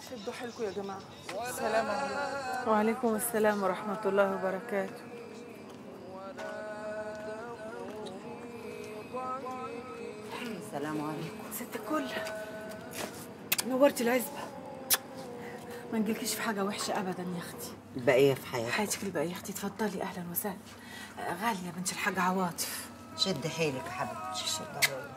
شدوا حيلكم يا جماعه. السلام عليكم. وعليكم السلام ورحمة الله وبركاته. السلام عليكم. ست الكل، نورتي العزبة. ما نجيلكيش في حاجة وحشة أبدا يا أختي. البقية في حياتك. حياتك الباقية يا أختي. اتفضلي، أهلا وسهلا. غالية بنت الحاج عواطف. شد حيلك يا حبيبتي، شد حيلك.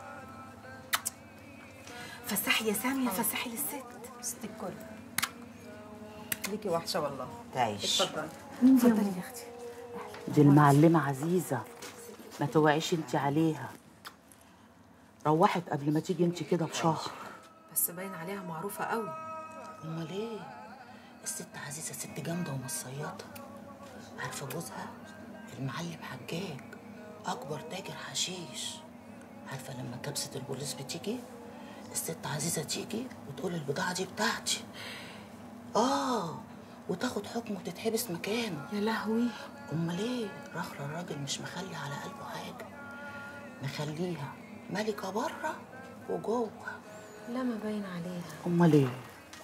فسحي يا سامية، فسحي للست. ست الكل ليكي وحشة والله. تعيش. اتفضلي اتفضلي يا أختي. دي المعلمة عزيزة، ما توعيش انت عليها. روحت قبل ما تيجي انت كده بشهر. بس باين عليها معروفة قوي. امال ايه؟ الست عزيزة ست جامدة ومصيطة. عارفة جوزها المعلم حجاج، أكبر تاجر حشيش. عارفة لما كبسة البوليس بتيجي، الست عزيزة تيجي وتقول البضاعة دي بتاعتي. وتاخد حكم وتتحبس مكانه. يا لهوي. امال ايه؟ رخرة الراجل مش مخلي على قلبه حاجة، مخليها ملكة بره وجوه. لا ما باين عليها. امال ايه؟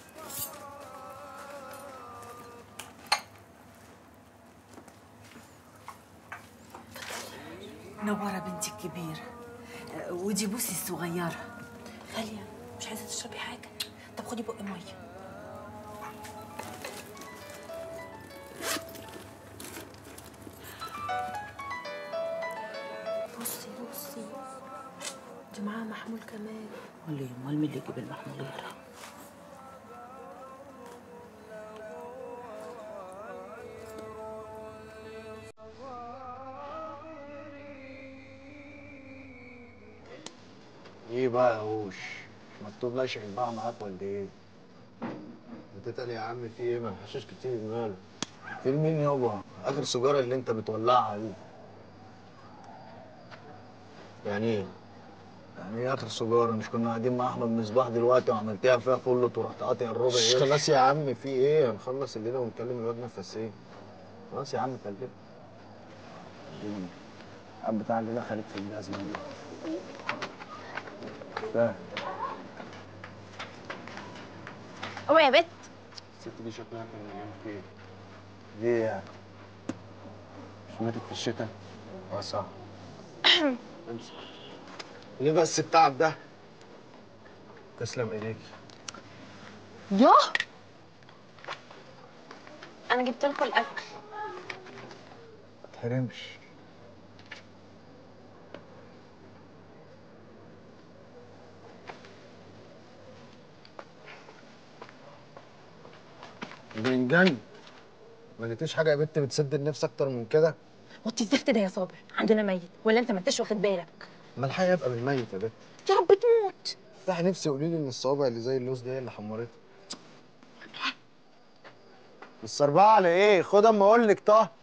نورة بنتي الكبيرة، ودي بوسي الصغيرة. غالية، مش عايزة تشربي حاجة؟ طب خدي بق مية. بصي بصي، دي معاها محمول كمان. امال ايه؟ امال مين اللي يجيب المحمول غيرها؟ ايه بقى يا هوش؟ مكتوب لا شربها معاك ولا ايه؟ بتتقل يا عم، في ايه؟ ما الحشيش كتير ماله؟ في مين يابا؟ اخر سيجاره اللي انت بتولعها دي. يعني ايه؟ يعني ايه اخر سيجاره؟ مش كنا قاعدين مع احمد مصباح دلوقتي وعملتها فيها فل ورحت قاطع الربع؟ ايه خلاص يا عم، في ايه؟ هنخلص الليله ونكلم الواد نفسين. خلاص يا عم كلمني. العب بتاع الليله خالد في الجزمه دي. فاهم. اوعي يا بت. الست دي شكلها كان مليان خير. ليه يعني؟ مش ماتت في الشتاء؟ صح. امسك. ليه بس التعب ده؟ تسلم ايديك. ياه، انا جبت لكم الاكل. ما تحرمش. بنجان. ما لقيتيش حاجه يا بنت بتسد النفس اكتر من كده؟ وطي الزفت ده يا صابر، عندنا ميت ولا انت ما انتش واخد بالك؟ ما الحقيقه يبقى بالميت يا بنت. يا رب تموت. افتحي نفسي قولي لي ان الصوابع اللي زي اللوز دي هي اللي حمرتها. الصربعه على ايه؟ خد اما اقول لك. طه